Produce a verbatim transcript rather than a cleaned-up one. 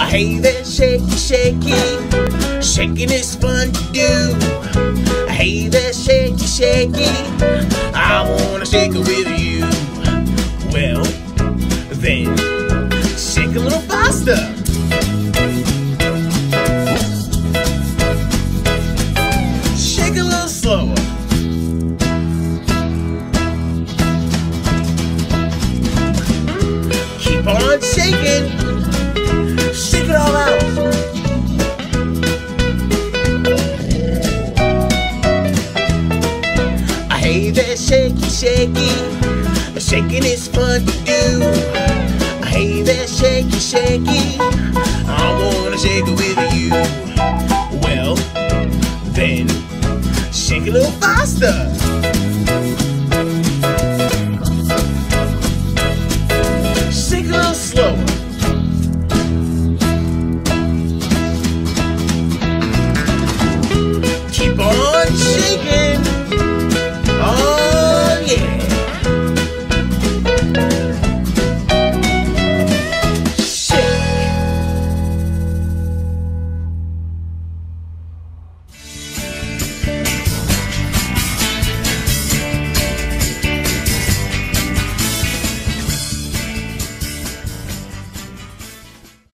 Hey there, shaky, shaky, shaking is fun to do. Hey there, shaky, shaky, I wanna shake it with you. Well, then, shake a little faster. Shake a little slower. Keep on shaking. Shake it all out. Hey there, shaky, shaky, shaking is fun to do. Hey there, shaky, shaky, I wanna shake it with you. Well, then, shake a little faster. Shake a little slower.